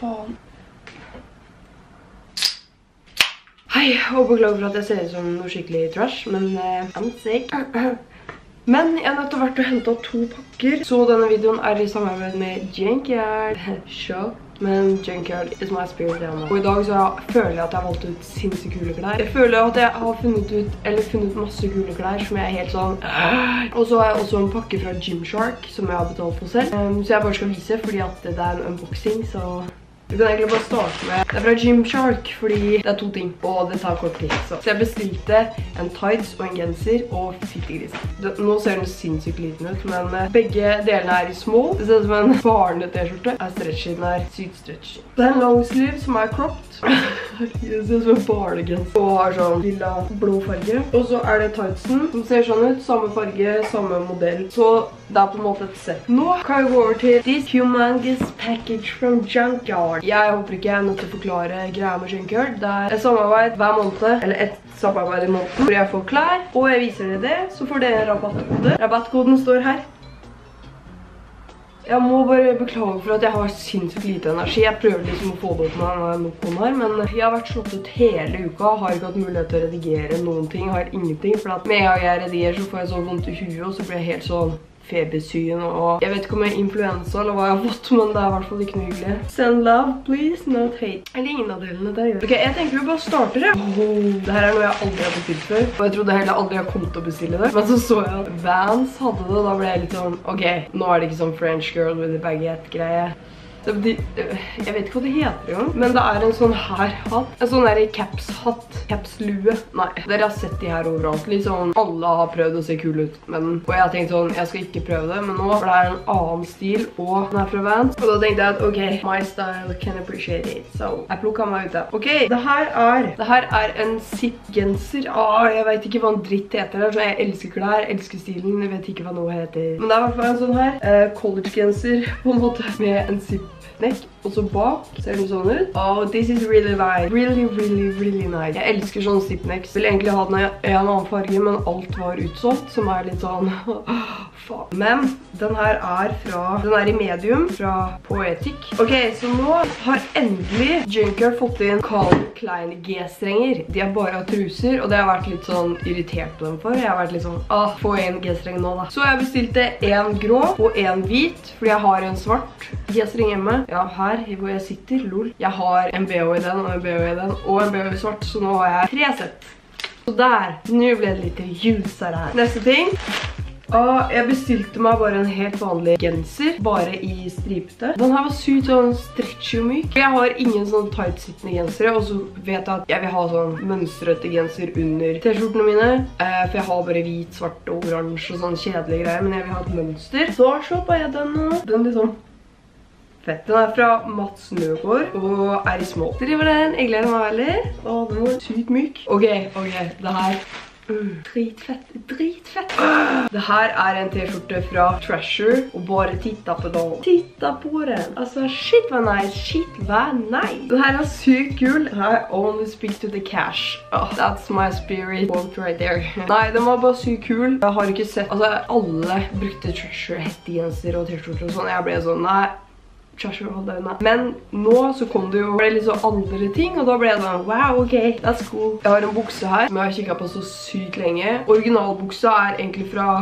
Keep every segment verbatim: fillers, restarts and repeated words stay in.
faen. Hei, og beklager for at jeg ser ut som noe skikkelig trash, men uh, I'm sick. Men jeg har nødt til å vært og hentet to pakker, så denne videoen er i samarbeid med Junkyard. Show. Men Junkyard is my spirit animal. Og i dag så føler jeg at jeg har valgt ut sinnssykt kule klær. Jeg føler at jeg har funnet ut, eller funnet masse kule klær som jeg er helt sånn. Og så har jeg også en pakke fra Gymshark som jeg har betalt for selv. Um, så jeg bare skal vise fordi at det er en unboxing, så... Vi kan egentlig bare starte med, det er fra Gymshark, fordi det er to ting, og det tar kort tid. Så, så jeg bestilte en tights og en genser, og fyttegris. Nå ser den sinnssykt liten ut, men begge delene er i small. Det ser ut som en barne-t-skjorte. Er stretchy, den er sykt stretchy. Det er en long sleeve som er cropped. Det ser ut som en barnegenser. Og har sånn lilla blå farge. Og så er det tightsen, som ser sånn ut. Samme farge, samme modell. Så det er på en måte et sett. Nå kan jeg gå over til This Humongous Package from Junkyard. Jeg håper ikke jeg er nødt til å forklare greier med Junkyard. Det er et samarbeid hver måned, eller et samarbeid i måneden, hvor jeg får klær, og jeg viser dere det, så får dere en rabattkode. Rabattkoden står her. Jeg må bare beklage for at jeg har sinnssykt lite energi. Jeg prøver liksom å få det opp med denne noen her, men jeg har vært slått ut hele uka, har ikke hatt mulighet til å redigere noen ting, har ingenting, for at med en gang jeg redigerer så får jeg sånn vondt i huet, og så blir jeg helt sånn febersyn, og jeg vet ikke om jeg er influensa eller hva jeg har fått, men det er i hvert fall ikke noe hyggelig. Send love, please, not hate. Eller ingen av delene der gjør. Ok, jeg tenker vi bare starter det. Oh, det her er noe jeg aldri har bestilt før, og jeg trodde heller aldri jeg kom til å bestille det. Men så så jeg at Vans hadde det, og da ble jeg litt sånn, ok, nå er det ikke sånn French girl with a baguette-greie. Jeg vet ikke hva det heter engang, men det er en sånn her hatt, en sånn der caps-hatt, caps-lue. Nei, dere har sett de her overalt, liksom alle har prøvd å se kul ut, men, og jeg har tenkt sånn, jeg skal ikke prøve det, men nå for det er en annen stil, og den er fra Vans, og da tenkte jeg at, ok, my style can appreciate it, så jeg plukket meg ut det. Ok, det her er, det her er en zip-genser, ah, jeg vet ikke hva en dritt heter, så jeg elsker klær, elsker stilen, jeg vet ikke hva noe heter, men det er i hvert fall en sånn her, uh, college-genser, på en måte, med en zip neck, og så bak ser den sånn ut. Oh, this is really nice. Really, really, really nice. Jeg elsker sånn zip-necks. Vil egentlig ha den i en annen farge, men alt var utsolgt, som er litt sånn faen. Men den her er fra, den er i medium, fra Poetic. Ok, så nå har endelig Junkyard fått inn Calvin Klein G-strenger. De er bare av truser, og det har jeg vært litt sånn irritert på dem for. Jeg har vært litt sånn, ah, få en G-streng nå da. Så jeg bestilte en grå og en hvit, fordi jeg har en svart G-streng hjemme. Ja, her hvor jeg sitter, lol. Jeg har en B H i den, og en B H i den, og en B H i svart, så nå har jeg tre sett. Så der, nå ble det litt ljusere her. Neste ting. Og jeg bestilte meg bare en helt vanlig genser, bare i stripete. Den her var sykt sånn stretchy og myk. Jeg har ingen sånn tight-sittende gensere, og så vet jeg at jeg vil ha sånn mønstrete genser under t-skjortene mine. Eh, for jeg har bare hvit, svart og oransje og sånn kjedelige greier, men jeg vil ha et mønster. Så shoppet jeg den nå. Den liksom fett. Den er fra Mats Nøgaard og er i små. Driver den, jeg gleder meg veldig. Åh, den var sykt myk. Ok, ok, det her uh, dritfett, dritfett. Uh, det her er en t-skjorte fra Treasure, og bare titta på den. Titta på den. Altså, shit hva nice, shit hva nice. Den her er sykt kul. Den her, only speak to the cash. Oh, that's my spirit quote right there. Nei, den var bare sykt kul. Jeg har ikke sett, altså alle brukte Treasure hettegenser og t-skjorter og sånn. Jeg ble sånn, nei, men nå så kom det jo litt så andre ting, og da ble jeg sånn, wow, ok, that's cool. Jeg har en bukse her som jeg har kikket på så sykt lenge. Originalbuksa er egentlig fra...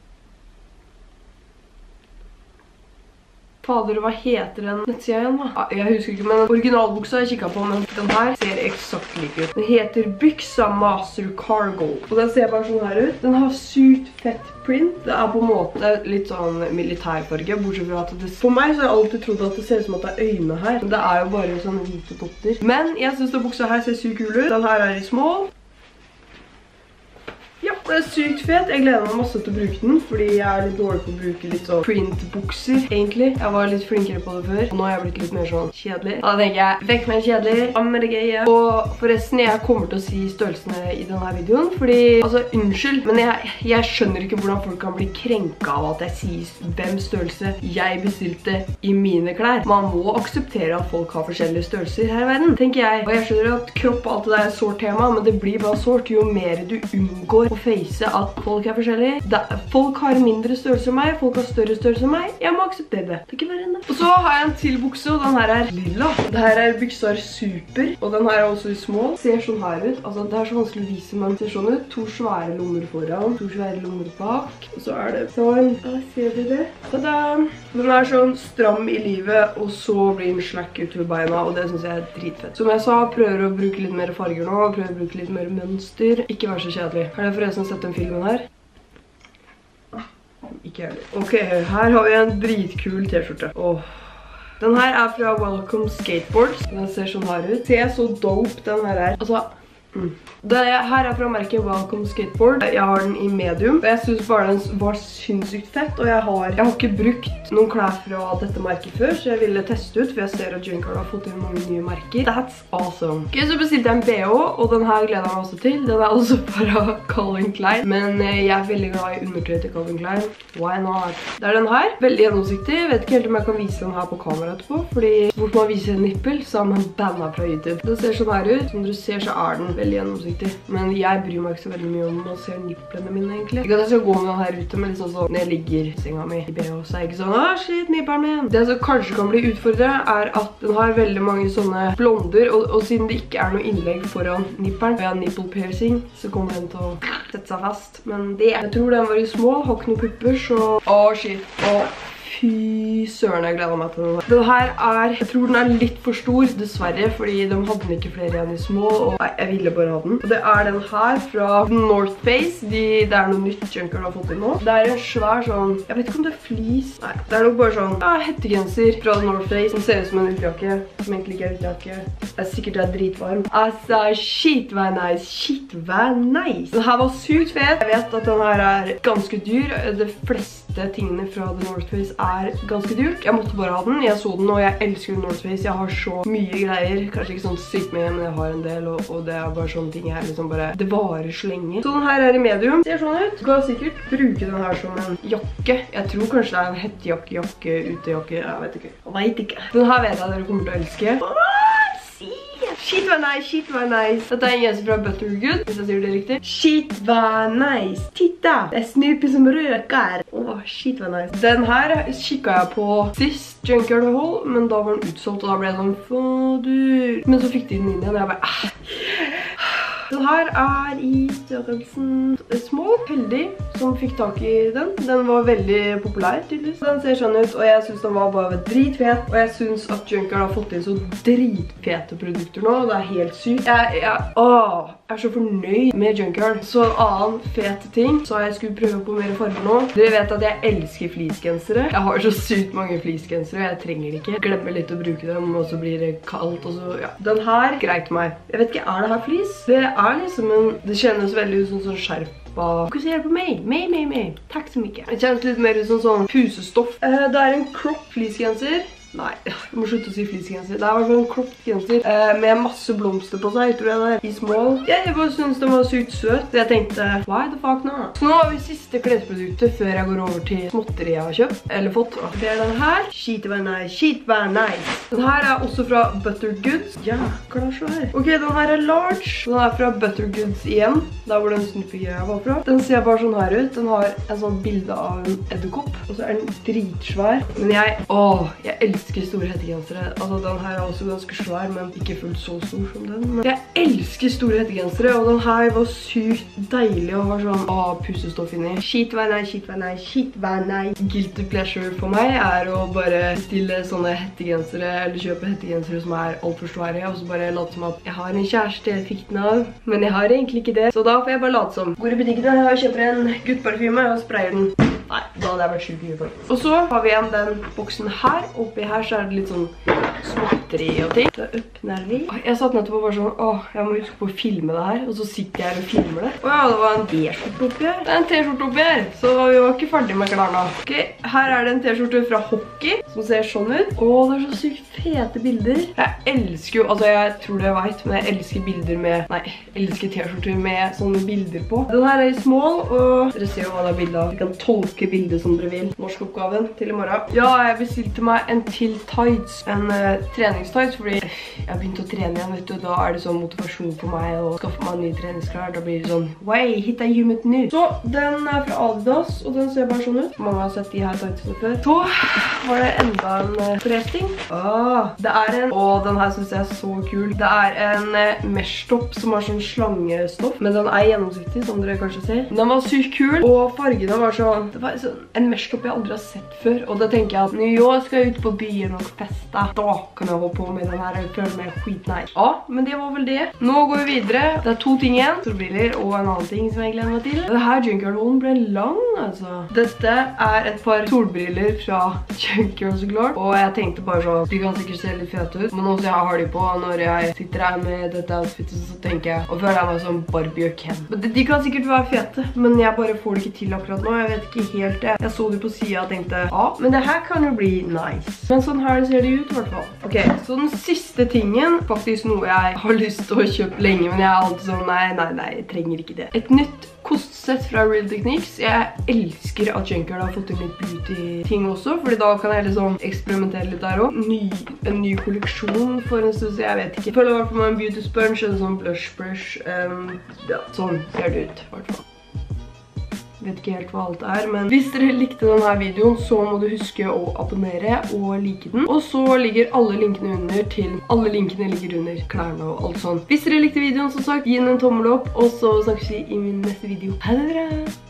Fader, hva heter den nettsida igjen da? Jeg husker ikke, men originalbuksa jeg kikket på, men den her ser eksakt like ut. Den heter Byksa Master Cargo, og den ser bare sånn her ut. Den har sykt fett print. Det er på en måte litt sånn militærfarge, bortsett fra at det... For meg så har jeg alltid trodd at det ser ut som at det er øyne her, men det er jo bare sånne hvite dotter. Men jeg synes den buksa her ser sykt kul ut. Den her er i small. Ja, det er sykt fet. Jeg gleder meg masse til å bruke den, fordi jeg er litt dårlig på å bruke litt sånn print-bukser, egentlig. Jeg var litt flinkere på det før, og nå har jeg blitt litt mer sånn kjedelig. Da tenker jeg, vekk med kjedelig, av med det gøye. Og forresten, jeg kommer til å si størrelsene i denne videoen, fordi, altså, unnskyld, men jeg, jeg skjønner ikke hvordan folk kan bli krenket av at jeg sier hvem størrelse jeg bestilte i mine klær. Man må akseptere at folk har forskjellige størrelser her i verden, tenker jeg. Og jeg skjønner at kropp og alt det der er sårt tema, men det blir bare sårt jo mer du unngår å fake face at folk er forskjellige. Da, folk har mindre størrelse enn meg, folk har større størrelse enn meg. Jeg må akseptere det. Det er ikke verre enn det. Og så har jeg en til bukse, og den her er lilla. Det her er Byxar Super, og den her er også i small. Ser sånn her ut. Altså, det er så vanskelig å vise, men ser sånn ut. To svære lommer foran, to svære lommer bak. Og så er det sånn. Da ser vi det. Tada! Den er sånn stram i livet, og så blir den slack ut ved beina, og det synes jeg er dritfett. Som jeg sa, prøver å bruke litt mer farger nå, prøver å bruke litt mer mønster. Ikke vær så kjedelig. Har dere forresten sett den filmen her? Ikke heller. Ok, her har vi en dritkul t-skjorte. Åh. Den her er fra Welcome Skateboards. Den ser sånn her ut. Se så dope den her er. Altså, mm. Den her er fra merket Welcome Skateboard. Jeg har den i medium, og jeg synes bare den var sinnssykt fett, og jeg har, jeg har ikke brukt noen klær fra dette merket før, så jeg ville teste ut, for jeg ser at Junkard har fått inn mange nye merker. That's awesome. Ok, så bestilte jeg en B H, og den her gleder jeg meg også til. Den er også fra Calvin Klein, men jeg er veldig glad i undertøy til Calvin Klein. Why not? Det er den her. Veldig gjennomsiktig. Jeg vet ikke helt om jeg kan vise den her på kamera etterpå, fordi bort man viser en nippel, så er man bandet fra YouTube. Den ser sånn her ut. Som dere ser, så er den veldig gjennomsiktig. Men jeg bryr meg ikke så veldig mye om å se nipplene mine egentlig. Ikke at jeg skal gå med den her ute, men liksom sånn når jeg ligger i senga mi i B H, så er jeg ikke sånn, ah shit, nipperen min. Det som kanskje kan bli utfordret er at den har veldig mange sånne blonder, og, og siden det ikke er noe innlegg foran nipperen, og jeg har nipple piercing, så kommer den til å sette seg fast. Men det, jeg tror den var i små, har ikke noen pupper, så, åh shit, åh. Fy søren, jeg gleder meg til den her. Den her er, jeg tror den er litt for stor, dessverre, fordi de hadde den ikke flere igjen i små, og nei, jeg ville bare ha den. Og det er den her fra North Face. De, det er noe nytt Junkard har fått inn nå. Det er en svær sånn, jeg vet ikke om det er fleece. Nei, det er nok bare sånn, ja, hettegenser fra North Face. Den ser ut som en utejakke, som egentlig ikke er utejakke. Det er sikkert det er dritvarm. Altså, shit, hva nice, shit, hva nice. Den her var sykt fet. Jeg vet at den her er ganske dyr. Det fleste tingene fra The North Face er ganske dyrt. Jeg måtte bare ha den. Jeg så den, og jeg elsker North Face. Jeg har så mye greier. Kanskje ikke sånn sykt mye, men jeg har en del, og, og det er bare sånne ting jeg liksom bare, det varer så lenge. Så den her er i medium. Ser sånn ut. Du kan sikkert bruke den her som en jakke. Jeg tror kanskje det er en hettejakke, jakke, utejakke. Jeg vet ikke. Jeg vet ikke. Den her vet jeg dere kommer til å elske. Shit, hva nice, shit, hva nice. Dette er en jens fra Buttergood, hvis jeg sier det riktig. Shit, hva nice. Titta, det er Snoopy som røker. Åh, shit, hva nice. Den her kikket jeg på sist Junkard hold, men da var den utsolgt, og da ble jeg sånn, fader. Men så fikk de den inn igjen, og jeg bare, ah. Den her er i størrelsen small, heldig, som fikk tak i den. Den var veldig populær, tydeligvis. Den ser sånn ut, og jeg synes den var bare dritfet. Og jeg synes at Junkard har fått inn så dritfete produkter nå, og det er helt sykt. Jeg, jeg, åh, jeg er så fornøyd med Junkard. Så en annen fete ting, så jeg skulle prøve på mer farger nå. Dere vet at jeg elsker fleecegensere. Jeg har så sykt mange fleecegensere, jeg trenger det ikke. Jeg glemmer litt å bruke dem, og så blir det kaldt, og så, ja. Den her greit meg. Jeg vet ikke, er det her fleece? Det er liksom en, det kjennes veldig ut som sånn skjerpa. Fokuser på meg, meg, meg, meg. Takk så mye. Det kjennes litt mer ut som sånn pusestoff. Uh, det er en crop fleecegenser. Nei, jeg må slutte å si fleecegenser. Det er bare sånn cropped-genser uh, med masse blomster på seg, tror jeg det er, i small. Ja, jeg bare synes den var sykt søt, så jeg tenkte, why the fuck not? Så nå har vi siste klesproduktet før jeg går over til småtteri jeg har kjøpt, eller fått. Det er den her. Shit, var nice, shit, var nice. Den her er også fra Buttergoods. Ja, klar så her. Ok, den her er large. Den er fra Buttergoods igjen, der hvor den Snoopy-greia var fra. Den ser bare sånn her ut. Den har en sånn bilde av en edderkopp, og så er den dritsvær. Men jeg, åh, jeg elsker elsker store hettegensere. Altså, den her er også ganske svær, men ikke fullt så stor som den. Men jeg elsker store hettegensere, og den her var sykt deilig å ha sånn ah, pusestoff inni. Shit, hva nei, shit, hva nei, shit, hva nei. Guilty pleasure for meg er å bare stille sånne hettegensere, eller kjøpe hettegensere som er alt for svære, og så bare late som at jeg har en kjæreste jeg fikk den av, men jeg har egentlig ikke det. Så da får jeg bare late som. Går i butikken og kjøper en guttparfyme og sprayer den. Nei, da hadde jeg vært sjukt mye for. Og så har vi igjen den boksen her. Oppi her så er det litt sånn småtteri og ting. Så åpner vi. Jeg satt nettopp og bare sånn, åh, jeg må huske på å filme det her. Og så sitter jeg her og filmer det. Åja, det var en t-skjorte oppi her. Det er en t-skjorte oppi her. Så vi var ikke ferdig med klærne. Ok, her er det en t-skjorte fra Hockey, som ser sånn ut. Åh, det er så sykt fete bilder. Jeg elsker jo, altså jeg tror det jeg vet, men jeg elsker bilder med, nei, jeg elsker t-skjorter med sånne bilder på. Den her er i small, og dere ser jo hva det er bildet av. Vi kan tolke bildet som dere vil. Norskoppgaven til i morgen. Ja, jeg bestilte meg en til tights. En uh, treningstights, fordi jeg har begynt å trene igjen, vet du. Da er det sånn motivasjon for meg å skaffe meg nye treningsklær. Da blir det sånn, wey, hitta gymmet nu. Så den er fra Adidas, og den ser bare sånn ut. Mange har sett de her tightsene før. Så var det enda en forretning. Åh, det er en, åh, den her synes jeg er så kul. Det er en mesh-topp som har sånn slangestoff, men den er gjennomsiktig, som dere kanskje ser. Den var sykt kul, og fargene var sånn, det var sånn en mesh-topp jeg aldri har sett før, og da tenker jeg at nå jeg skal jeg ut på byen og feste. Da kan jeg holde på med den her og føle meg skitnice. Ja, men det var vel det. Nå går vi videre. Det er to ting igjen. Solbriller og en annen ting som jeg gleder meg til. Dette her Junkyard-hålen ble lang, altså. Dette er et par solbriller fra Junkyard, så klart. Og jeg tenkte bare sånn, de kan sikkert se litt fete ut, men også jeg har de på når jeg sitter her med dette outfitet, så tenker jeg, og føler jeg meg som Barbie og Ken. De, de kan sikkert være fete, men jeg bare får det ikke til akkurat nå. Jeg vet ikke helt det. Jeg så det på siden og tenkte, ja, men det her kan jo bli nice. Men sånn her ser det ut i hvert fall. Ok, så den siste tingen, faktisk noe jeg har lyst til å kjøpe lenge, men jeg er alltid sånn, nei, nei, nei, jeg trenger ikke det. Et nytt kostsett fra Real Techniques. Jeg elsker at Junkyard har fått inn litt beauty-ting også, fordi da kan jeg liksom eksperimentere litt der også. Ny, en ny kolleksjon for en stund, så jeg vet ikke. Jeg føler i hvert fall med en beauty sponge, en sånn blush brush. Um, ja, sånn ser det ut, i hvert fall. Jeg vet ikke helt hva alt er, men hvis dere likte denne videoen, så må du huske å abonnere og like den. Og så ligger alle linkene under til, alle linkene ligger under klærne og alt sånt. Hvis dere likte videoen, som sagt, gi den en tommel opp, og så snakkes vi i min neste video. Ha det bra!